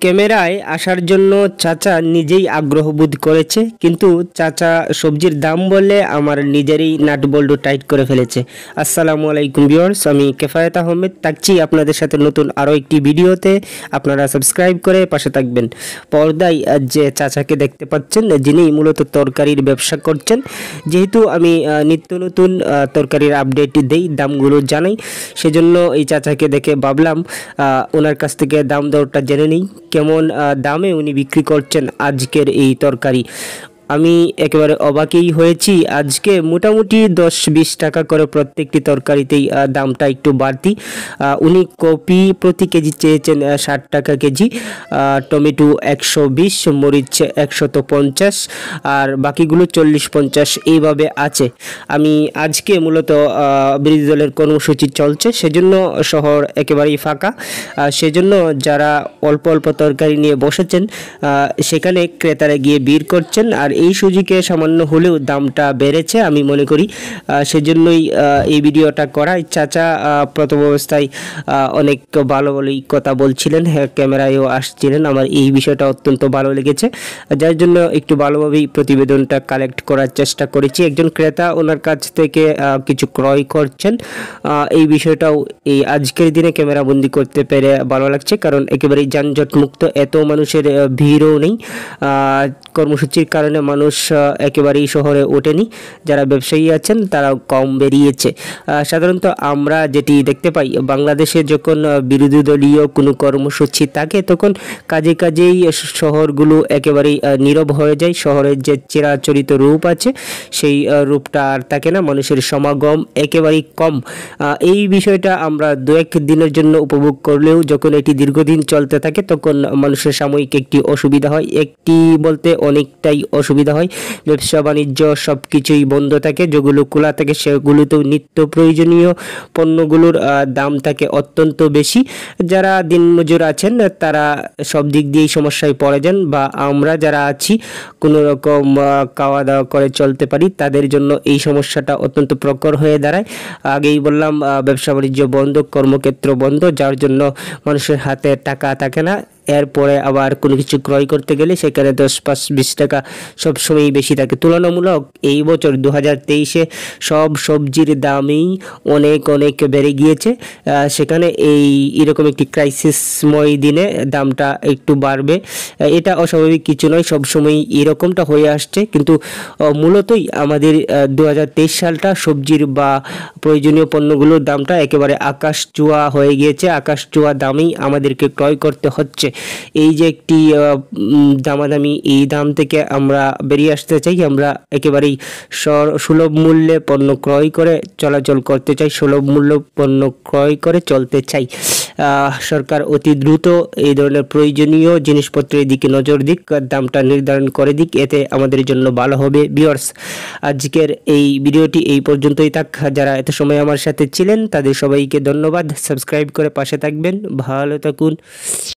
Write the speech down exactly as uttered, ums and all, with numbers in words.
ক্যামেরায় আসার জন্য চাচা নিজেই আগ্রহ বোধ করেছে, কিন্তু চাচা সবজির দাম বলে আমার নিজেরই নাটবল্টু টাইট করে ফেলেছে। আসসালামু আলাইকুম ভিউয়ার্স, আমি কেফায়েত আহমেদ থাকছি আপনাদের সাথে নতুন আরও একটি ভিডিওতে। আপনারা সাবস্ক্রাইব করে পাশে থাকবেন। পর্দায় যে চাচাকে দেখতে পাচ্ছেন, যিনি মূলত তরকারির ব্যবসা করছেন, যেহেতু আমি নিত্য নতুন তরকারির আপডেট দেই, দামগুলো জানাই, সেজন্য এই চাচাকে দেখে ভাবলাম ওনার কাছ থেকে দাম দরটা জেনে নিই, কেমন দামে উনি বিক্রি করছেন আজকের এই তরকারি। আমি একেবারে অবাকই হয়েছি। আজকে মোটামুটি দশ বিশ টাকা করে প্রত্যেকটি তরকারিতেই দামটা একটু বাড়তি। উনি কপি প্রতি কেজি চেয়েছেন ষাট টাকা কেজি, টমেটো একশো বিশ, মরিচ একশত পঞ্চাশ, আর বাকিগুলো চল্লিশ পঞ্চাশ এইভাবে আছে। আমি আজকে মূলত বিরোধী দলের কর্মসূচি চলছে, সেজন্য শহর একেবারেই ফাঁকা। সেজন্য যারা অল্প অল্প তরকারি নিয়ে বসেছেন সেখানে ক্রেতারা গিয়ে ভিড় করছেন, আর এই সুযোগে সামান্য হলেও দামটা বেড়েছে আমি মনে করি। সেজন্যই এই ভিডিওটা করা। চাচা প্রথম অবস্থায় অনেক ভালো ভালোই কথা বলছিলেন, হ্যাঁ ক্যামেরায়ও আসছিলেন। আমার এই বিষয়টা অত্যন্ত ভালো লেগেছে, যার জন্য একটু ভালোভাবেই প্রতিবেদনটা কালেক্ট করার চেষ্টা করেছি। একজন ক্রেতা ওনার কাছ থেকে কিছু ক্রয় করছেন, এই বিষয়টাও এই আজকের দিনে ক্যামেরাবন্দি করতে পেরে ভালো লাগছে, কারণ একেবারেই যানজট মুক্ত, এত মানুষের ভিড়ও নেই। কর্মসূচির কারণে মানুষ একেবারেই শহরে ওঠেনি, যারা ব্যবসায়ী আছেন তারা কম বেরিয়েছে। সাধারণত আমরা যেটি দেখতে পাই, বাংলাদেশে যখন বিরোধী দলীয় কোনো কর্মসূচি থাকে তখন কাজে কাজেই শহরগুলো একেবারেই নীরব হয়ে যায়। শহরের যে চিরাচরিত রূপ আছে সেই রূপটা আর থাকে না, মানুষের সমাগম একেবারেই কম। এই বিষয়টা আমরা দু এক দিনের জন্য উপভোগ করলেও যখন এটি দীর্ঘদিন চলতে থাকে তখন মানুষের সাময়িক একটি অসুবিধা হয়, একটি বলতে অনেকটাই অসুবিধা হয়। ব্যবসা বাণিজ্য সব কিছুই বন্ধ থাকে, যেগুলো খোলা থাকে সেগুলোতেও নিত্য প্রয়োজনীয় পণ্যগুলোর দাম থাকে অত্যন্ত বেশি। যারা দিনমজুর আছেন তারা সব দিক দিয়েই সমস্যায় পড়ে যান, বা আমরা যারা আছি কোনো রকম খাওয়া দাওয়া করে চলতে পারি তাদের জন্য এই সমস্যাটা অত্যন্ত প্রখর হয়ে দাঁড়ায়। আগেই বললাম ব্যবসা বাণিজ্য বন্ধ, কর্মক্ষেত্র বন্ধ, যার জন্য মানুষের হাতে টাকা থাকে না। এরপরে আবার কোনো কিছু ক্রয় করতে গেলে সেখানে দশ পাঁচ বিশ টাকা সবসময়ই বেশি থাকে তুলনামূলক। এই বছর দু হাজার তেইশে সব সবজির দামই অনেক অনেক বেড়ে গিয়েছে। সেখানে এই এরকম একটি ক্রাইসিসময় দিনে দামটা একটু বাড়বে, এটা অস্বাভাবিক কিছু নয়, সবসময়ই এরকমটা হয়ে আসছে। কিন্তু মূলতই আমাদের দু হাজার তেইশ সালটা সবজির বা প্রয়োজনীয় পণ্যগুলোর দামটা একেবারে আকাশ চূড়া হয়ে গিয়েছে। আকাশ চূড়া দামেই আমাদেরকে ক্রয় করতে হচ্ছে। এই যে একটি দামাদামি, এই দাম থেকে আমরা বেরিয়ে আসতে চাই। আমরা একেবারেই সুলভ মূল্যে পণ্য ক্রয় করে চলাচল করতে চাই, সুলভ মূল্য পণ্য ক্রয় করে চলতে চাই। সরকার অতি দ্রুত এই ধরনের প্রয়োজনীয় জিনিসপত্রের দিকে নজর দিক, দামটা নির্ধারণ করে দিক, এতে আমাদের জন্য ভালো হবে। ভিউয়ার্স, আজকের এই ভিডিওটি এই পর্যন্তই থাক। যারা এত সময় আমার সাথে ছিলেন তাদের সবাইকে ধন্যবাদ। সাবস্ক্রাইব করে পাশে থাকবেন, ভালো থাকুন।